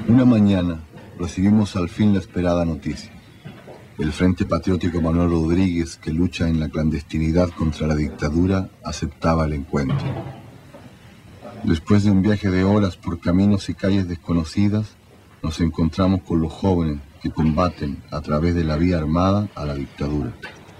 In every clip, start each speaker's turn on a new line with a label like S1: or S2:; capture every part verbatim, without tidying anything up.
S1: Una mañana recibimos al fin la esperada noticia. El Frente Patriótico Manuel Rodríguez, que lucha en la clandestinidad contra la dictadura, aceptaba el encuentro. Después de un viaje de horas por caminos y calles desconocidas, nos encontramos con los jóvenes que combaten a través de la vía armada a la dictadura.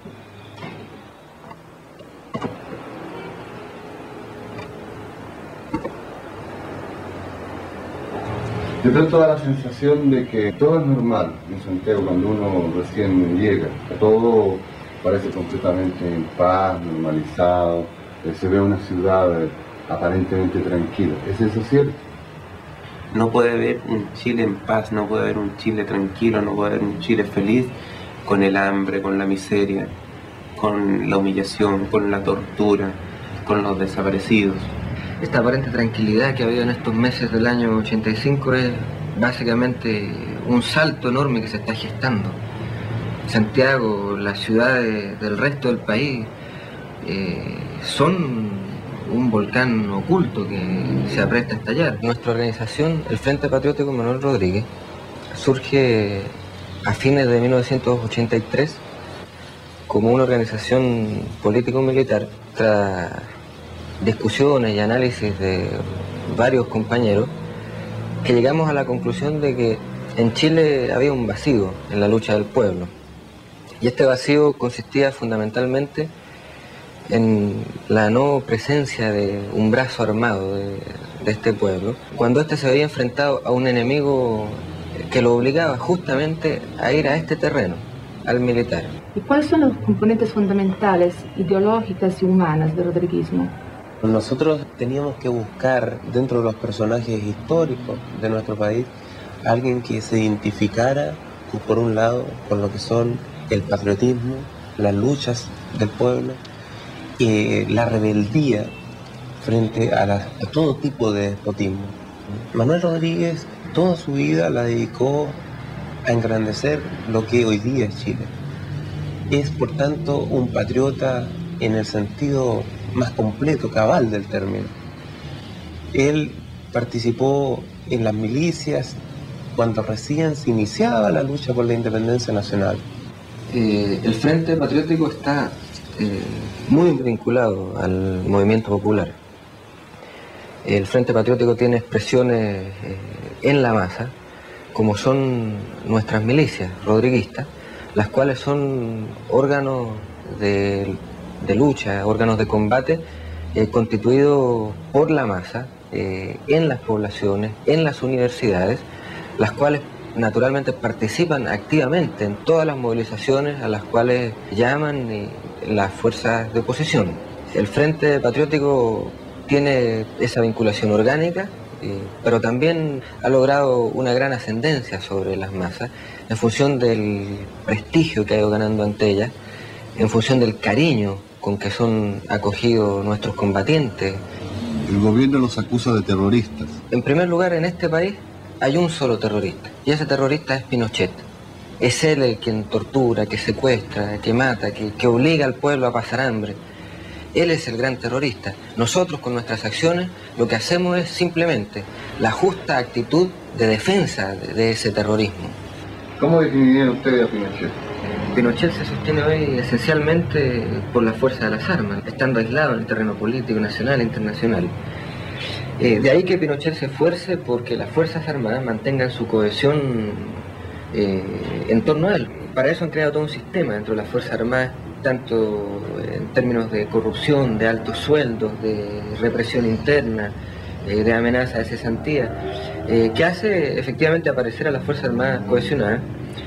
S1: Yo tengo toda la sensación de que todo es normal en Santiago cuando uno recién llega. Todo parece completamente en paz, normalizado. Se ve una ciudad aparentemente tranquila. ¿Es eso cierto?
S2: No puede haber un Chile en paz, no puede haber un Chile tranquilo, no puede haber un Chile feliz con el hambre, con la miseria, con la humillación, con la tortura, con los desaparecidos.
S3: Esta aparente tranquilidad que ha habido en estos meses del año ochenta y cinco es básicamente un salto enorme que se está gestando. Santiago, las ciudades del resto del país eh, son un volcán oculto que se apresta a estallar. Nuestra organización, el Frente Patriótico Manuel Rodríguez, surge a fines de mil novecientos ochenta y tres como una organización político-militar tras discusiones y análisis de varios compañeros que llegamos a la conclusión de que en Chile había un vacío en la lucha del pueblo. Y este vacío consistía fundamentalmente en la no presencia de un brazo armado de, de este pueblo, cuando éste se había enfrentado a un enemigo que lo obligaba justamente a ir a este terreno, al militar.
S4: ¿Y cuáles son los componentes fundamentales, ideológicas y humanas del rodriguismo?
S2: Nosotros teníamos que buscar dentro de los personajes históricos de nuestro país a alguien que se identificara, por un lado, con lo que son el patriotismo, las luchas del pueblo, eh, la rebeldía frente a, la, a todo tipo de despotismo. Manuel Rodríguez toda su vida la dedicó a engrandecer lo que hoy día es Chile. Es, por tanto, un patriota en el sentido más completo, cabal del término. Él participó en las milicias cuando recién se iniciaba la lucha por la independencia nacional.
S3: Eh, el Frente Patriótico está eh, muy vinculado al movimiento popular. El Frente Patriótico tiene expresiones eh, en la masa, como son nuestras milicias rodriguistas, las cuales son órganos de, de lucha, órganos de combate eh, constituidos por la masa, eh, en las poblaciones, en las universidades, las cuales naturalmente participan activamente en todas las movilizaciones a las cuales llaman eh, las fuerzas de oposición. El Frente Patriótico tiene esa vinculación orgánica, eh, pero también ha logrado una gran ascendencia sobre las masas en función del prestigio que ha ido ganando ante ellas, en función del cariño con que son acogidos nuestros combatientes.
S1: El gobierno los acusa de terroristas.
S3: En primer lugar, en este país hay un solo terrorista, y ese terrorista es Pinochet. Es él el quien tortura, que secuestra, que mata, que, que obliga al pueblo a pasar hambre. Él es el gran terrorista. Nosotros, con nuestras acciones, lo que hacemos es simplemente la justa actitud de defensa de, de ese terrorismo.
S1: ¿Cómo definirían ustedes a Pinochet?
S3: Pinochet se sostiene hoy esencialmente por la fuerza de las armas, estando aislado en el terreno político nacional e internacional. Eh, de ahí que Pinochet se esfuerce porque las Fuerzas Armadas mantengan su cohesión eh, en torno a él. Para eso han creado todo un sistema dentro de las Fuerzas Armadas, tanto en términos de corrupción, de altos sueldos, de represión interna, eh, de amenaza de cesantía, eh, que hace efectivamente aparecer a las Fuerzas Armadas cohesionadas,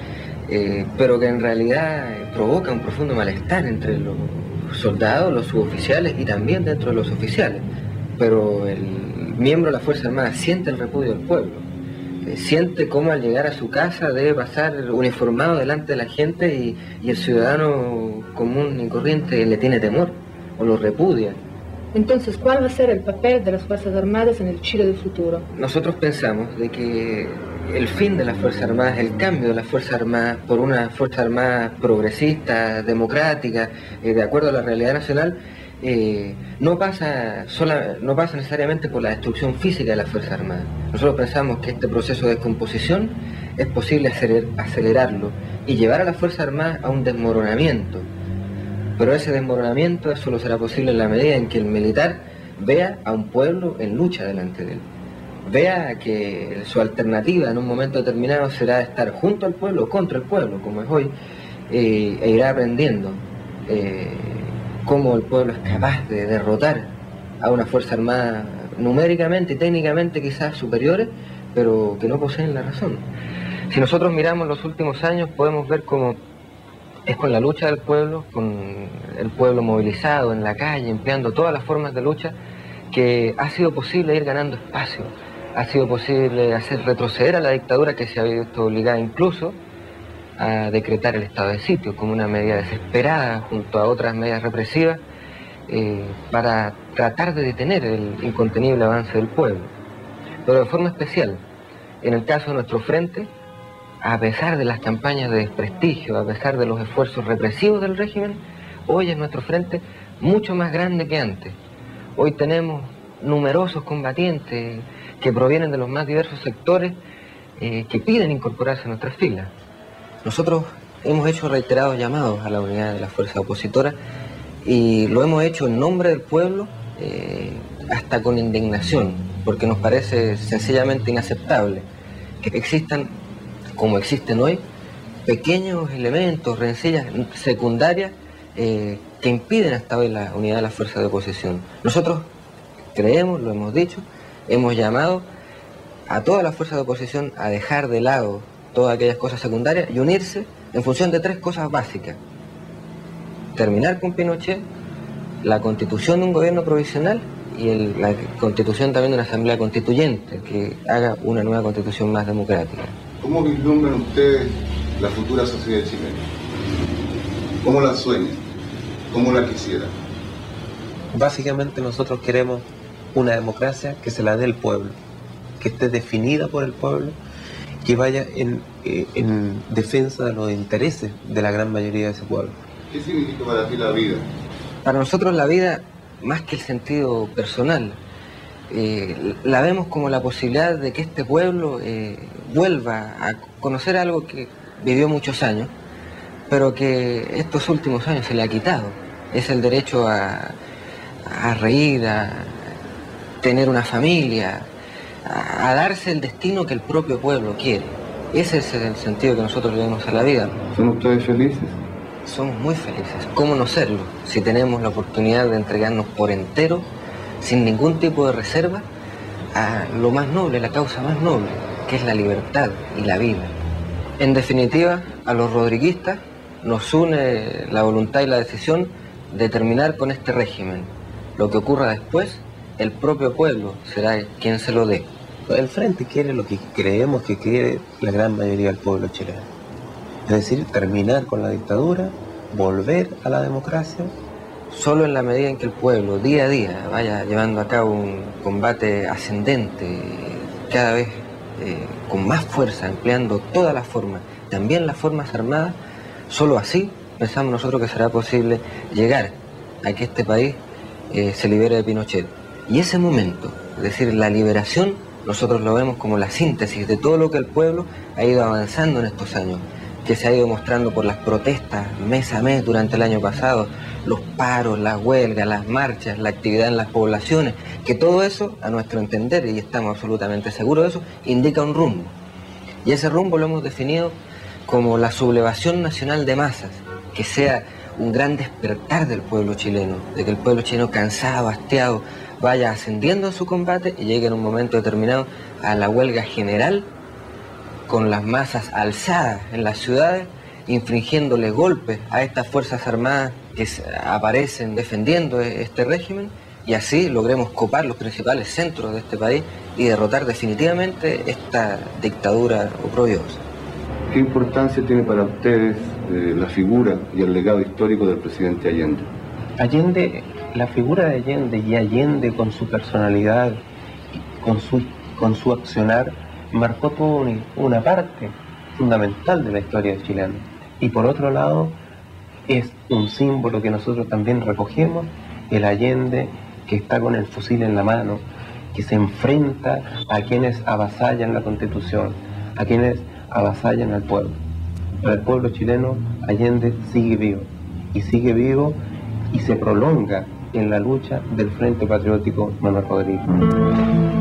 S3: eh, pero que en realidad eh, provoca un profundo malestar entre los soldados, los suboficiales y también dentro de los oficiales. Pero el miembro de la Fuerza Armada siente el repudio del pueblo, eh, siente cómo al llegar a su casa debe pasar uniformado delante de la gente y, y el ciudadano común y corriente le tiene temor o lo repudia.
S4: Entonces, ¿cuál va a ser el papel de las Fuerzas Armadas en el Chile del futuro?
S3: Nosotros pensamos de que el fin de las Fuerzas Armadas, el cambio de las Fuerzas Armadas por una Fuerza Armada progresista, democrática, eh, de acuerdo a la realidad nacional, eh, no, pasa sola, no pasa necesariamente por la destrucción física de las Fuerzas Armadas. Nosotros pensamos que este proceso de descomposición es posible aceler, acelerarlo y llevar a las Fuerzas Armadas a un desmoronamiento. Pero ese desmoronamiento solo será posible en la medida en que el militar vea a un pueblo en lucha delante de él. Vea que su alternativa en un momento determinado será estar junto al pueblo o contra el pueblo, como es hoy, eh, e irá aprendiendo eh, cómo el pueblo es capaz de derrotar a una fuerza armada numéricamente y técnicamente quizás superiores, pero que no poseen la razón. Si nosotros miramos los últimos años, podemos ver cómo es con la lucha del pueblo, con el pueblo movilizado en la calle, empleando todas las formas de lucha, que ha sido posible ir ganando espacio. Ha sido posible hacer retroceder a la dictadura, que se había visto obligada incluso a decretar el estado de sitio como una medida desesperada junto a otras medidas represivas eh, para tratar de detener el incontenible avance del pueblo. Pero de forma especial, en el caso de nuestro frente, a pesar de las campañas de desprestigio, a pesar de los esfuerzos represivos del régimen, hoy es nuestro frente mucho más grande que antes. Hoy tenemos numerosos combatientes que provienen de los más diversos sectores eh, que piden incorporarse a nuestras filas. Nosotros hemos hecho reiterados llamados a la unidad de las fuerzas opositoras y lo hemos hecho en nombre del pueblo, eh, hasta con indignación, porque nos parece sencillamente inaceptable que existan, como existen hoy, pequeños elementos, rencillas secundarias eh, que impiden hasta hoy la unidad de las fuerzas de oposición. Nosotros creemos, lo hemos dicho, hemos llamado a todas las fuerzas de oposición a dejar de lado todas aquellas cosas secundarias y unirse en función de tres cosas básicas: terminar con Pinochet, la constitución de un gobierno provisional y el, la constitución también de una asamblea constituyente que haga una nueva constitución más democrática.
S1: ¿Cómo vislumbran ustedes la futura sociedad chilena? ¿Cómo la sueñan? ¿Cómo la quisieran?
S2: Básicamente nosotros queremos una democracia que se la dé el pueblo, que esté definida por el pueblo, que vaya en, eh, en defensa de los intereses de la gran mayoría de ese pueblo.
S1: ¿Qué significa para ti la vida?
S3: Para nosotros la vida, más que el sentido personal, eh, la vemos como la posibilidad de que este pueblo eh, vuelva a conocer algo que vivió muchos años, pero que estos últimos años se le ha quitado. Es el derecho a, a reír, a tener una familia, a, a darse el destino que el propio pueblo quiere. Ese es el sentido que nosotros le damos a la vida.
S1: ¿Son ustedes felices?
S3: Somos muy felices. ¿Cómo no serlo? Si tenemos la oportunidad de entregarnos por entero, sin ningún tipo de reserva, a lo más noble, la causa más noble, que es la libertad y la vida. En definitiva, a los rodriguistas nos une la voluntad y la decisión de terminar con este régimen. Lo que ocurra después, el propio pueblo será quien se lo dé.
S2: El Frente quiere lo que creemos que quiere la gran mayoría del pueblo chileno. Es decir, terminar con la dictadura, volver a la democracia.
S3: Solo en la medida en que el pueblo día a día vaya llevando a cabo un combate ascendente, cada vez eh, con más fuerza, empleando todas las formas, también las formas armadas, solo así pensamos nosotros que será posible llegar a que este país eh, se libere de Pinochet. Y ese momento, es decir, la liberación, nosotros lo vemos como la síntesis de todo lo que el pueblo ha ido avanzando en estos años, que se ha ido mostrando por las protestas mes a mes durante el año pasado, los paros, las huelgas, las marchas, la actividad en las poblaciones, que todo eso, a nuestro entender, y estamos absolutamente seguros de eso, indica un rumbo. Y ese rumbo lo hemos definido como la sublevación nacional de masas, que sea un gran despertar del pueblo chileno, de que el pueblo chileno cansado, hastiado, vaya ascendiendo en su combate y llegue en un momento determinado a la huelga general, con las masas alzadas en las ciudades, infringiéndole golpes a estas fuerzas armadas que aparecen defendiendo este régimen, y así logremos copar los principales centros de este país y derrotar definitivamente esta dictadura oprobiosa.
S1: ¿Qué importancia tiene para ustedes eh, la figura y el legado histórico del presidente Allende?
S2: Allende, la figura de Allende y Allende con su personalidad, con su, con su accionar, marcó toda una parte fundamental de la historia chilena. Y por otro lado, es un símbolo que nosotros también recogemos el Allende que está con el fusil en la mano, que se enfrenta a quienes avasallan la Constitución, a quienes avasallan al pueblo. Para el pueblo chileno, Allende sigue vivo, y sigue vivo y se prolonga en la lucha del Frente Patriótico Manuel Rodríguez.